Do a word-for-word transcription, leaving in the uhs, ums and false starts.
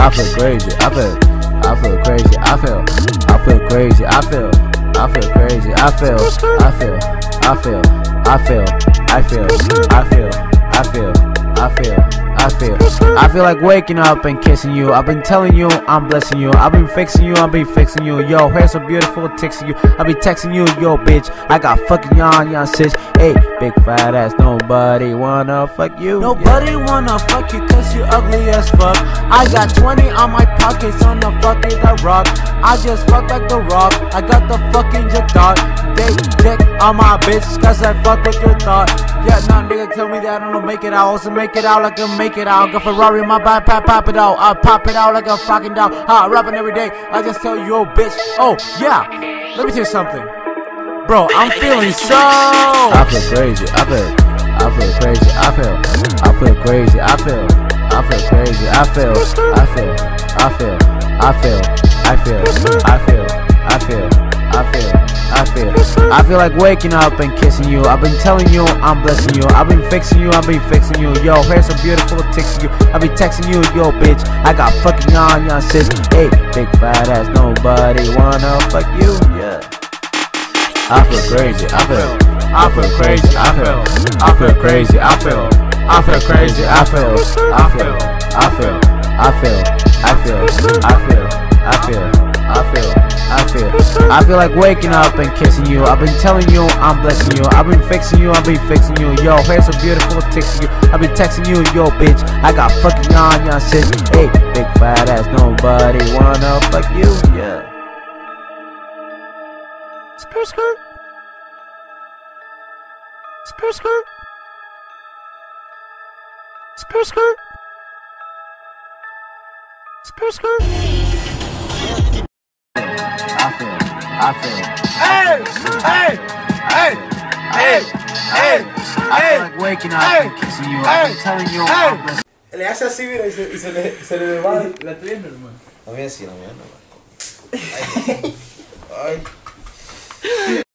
I feel crazy. I feel. I feel crazy. I feel. I feel crazy. I feel. I feel crazy. I feel. I feel. I feel. I feel. I feel. I feel. I feel. I feel. I feel. I feel like waking up and kissing you. I've been telling you I'm blessing you. I've been fixing you. I've been fixing you. Yo, hair so beautiful, texting you. I be texting you, yo, bitch. I got fucking yon, yon, sis. Hey, big fat ass. Nobody wanna fuck you. Nobody yeah. wanna fuck you cause you ugly as fuck. I got twenty on my pockets on the fucking the rock. I just fuck like the rock. I got the fucking jet dot. They dick on my bitch cause I fuck with your thought. Yeah, nah, nigga, tell me that I don't make it out. Also make it out like I make it out. Got Ferrari in my back, pop, pop it out. I pop it out like a fucking dog. Ha, rapping every day. I just tell you, oh bitch. Oh yeah. Let me tell you something, bro. I'm feeling so. I feel crazy. I feel. I feel crazy. I feel. I feel crazy. I feel. I feel crazy. I feel. I feel. I feel. I feel. I feel. I feel. I feel. I feel. I feel. I feel like waking up and kissing you. I've been telling you I'm blessing you. I've been fixing you. I've been fixing you. Yo, hair so beautiful, texting you. I be texting you, yo, bitch. I got fucking yon, yon, sis. Hey, big fat ass. Nobody wanna fuck you. Yeah. I feel crazy. I feel. I feel crazy. I feel. I feel crazy. I feel. I feel crazy. I feel. I feel. I feel. I feel. I feel. I feel. I feel. I feel. I feel. I feel like waking up and kissing you. I've been telling you I'm blessing you. I've been fixing you. I've been fixing you. Yo, hair so beautiful, texting you. I've been texting you, yo, bitch. I got fucking yon, yon, sis. Hey, big fat ass. Nobody wanna fuck you. Yeah. Skirt, skirt. Skirt, skirt. Skirt, skirt. Skirt, skirt. I feel. I feel. Hey, hey, hey, hey, hey, I feel like waking up and kissing you. I've been telling you I'm blessing you. Le hace así, mira, y se, y se le, se le va la tienda, hermano. La mía sí, la mía no. Ay. Ay.